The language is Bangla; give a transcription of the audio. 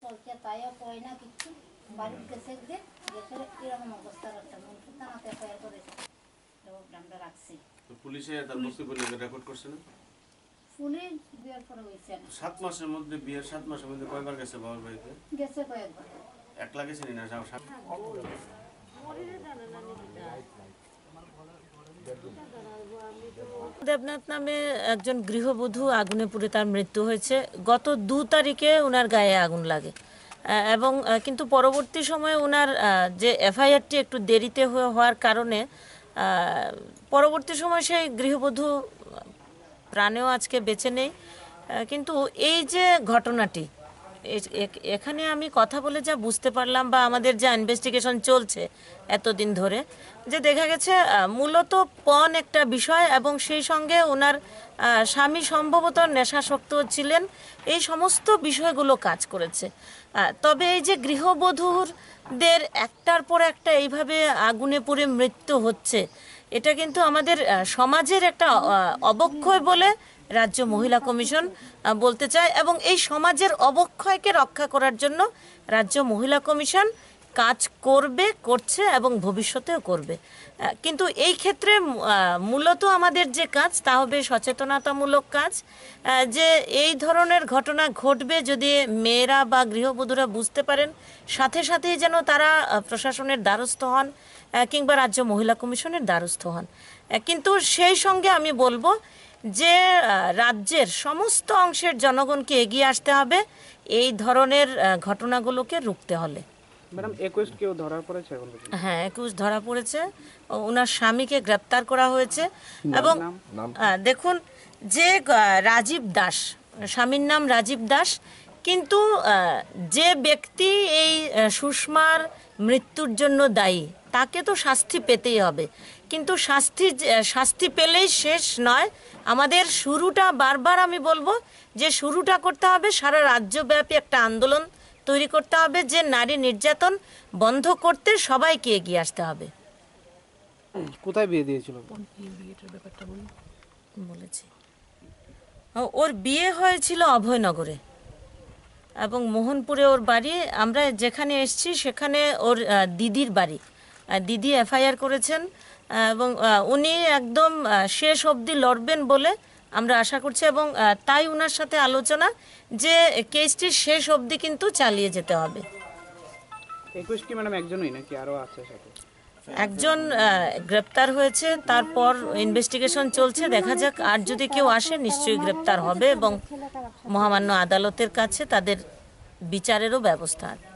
তাইও কয় না কিছু, বাড়ির গেছে যে গেছে এরকম অবস্থার একটা মন থানাতে এফআইআর করেছে, আমরা রাখছি। তো পুলিশে তার বক্তব্য রেকর্ড করছে না? পুলিশ বিয়ের পরে হয়েছে 7 মাসের মধ্যে, বিয়ের 7 মাসের মধ্যে কয়বার গেছে বাবার বাড়িতে? গেছে কয়েকবার। একলা গেছেনি না? দেবনাথ নামে একজন গৃহবধূ আগুনে পুড়ে তার মৃত্যু হয়েছে। গত 2 তারিখে ওনার গায়ে আগুন লাগে এবং কিন্তু পরবর্তী সময়ে ওনার যে এফআইআরটি একটু দেরিতে হওয়ার কারণে পরবর্তী সময় সেই গৃহবধূ প্রাণেও আজকে বেঁচে নেই। কিন্তু এই যে ঘটনাটি, এখানে আমি কথা বলে যা বুঝতে পারলাম বা আমাদের যা ইনভেস্টিগেশন চলছে এতদিন ধরে, যে দেখা গেছে মূলত পণ একটা বিষয় এবং সেই সঙ্গে ওনার স্বামী সম্ভবত নেশাসক্ত ছিলেন, এই সমস্ত বিষয়গুলো কাজ করেছে। তবে এই যে গৃহবধূদের একটার পর একটা এইভাবে আগুনে পুড়ে মৃত্যু হচ্ছে, এটা কিন্তু আমাদের সমাজের একটা অবক্ষয় বলে রাজ্য মহিলা কমিশন বলতে চায় এবং এই সমাজের অবক্ষয়কে রক্ষা করার জন্য রাজ্য মহিলা কমিশন কাজ করবে, করছে এবং ভবিষ্যতেও করবে। কিন্তু এই ক্ষেত্রে মূলত আমাদের যে কাজ তা হবে সচেতনতামূলক কাজ, যে এই ধরনের ঘটনা ঘটবে যদি মেয়েরা বা গৃহবধূরা বুঝতে পারেন, সাথে সাথেই যেন তারা প্রশাসনের দ্বারস্থ হন কিংবা রাজ্য মহিলা কমিশনের দ্বারস্থ হন। কিন্তু সেই সঙ্গে আমি বলবো যে রাজ্যের সমস্ত অংশের জনগণকে এগিয়ে আসতে হবে এই ধরনের ঘটনাগুলোকে রুখতে হলে। ম্যাডাম 21 কেউ ধরা পড়েছে? হ্যাঁ, 21 ধরা পড়েছে, ওনার স্বামীকে গ্রেপ্তার করা হয়েছে এবং দেখুন যে রাজীব দাস, স্বামীর নাম রাজীব দাস, কিন্তু যে ব্যক্তি এই সুষমার মৃত্যুর জন্য দায়ী তাকে তো শাস্তি পেতেই হবে, কিন্তু শাস্তি পেলেই শেষ নয়। আমাদের শুরুটা, বারবার আমি বলবো যে শুরুটা করতে হবে সারা রাজ্যব্যাপী একটা আন্দোলন তৈরি করতে হবে, যে নারী নির্যাতন বন্ধ করতে সবাইকে এগিয়ে আসতে হবে। কোথায় বিয়ে দিয়েছিল? বলেছি ওর বিয়ে হয়েছিল অভয়নগরে এবং মোহনপুরে ওর বাড়ি। আমরা যেখানে এসেছি সেখানে ওর দিদির বাড়ি, দিদি এফআইআর করেছেন এবং উনি একদম শেষ অবধি লড়বেন বলে আমরা আশা করছি এবং তাই ওনার সাথে আলোচনা যে কেসটি শেষ অবধি কিন্তু চালিয়ে যেতে হবে। 21 কি ম্যাডাম একজনই নাকি আরো আছে সাথে? একজন গ্রেপ্তার হয়েছে, তারপর ইনভেস্টিগেশন চলছে, দেখা যাক আর যদি কেউ আসে নিশ্চয়ই গ্রেপ্তার হবে এবং মহামান্য আদালতের কাছে তাদের বিচারেরও ব্যবস্থা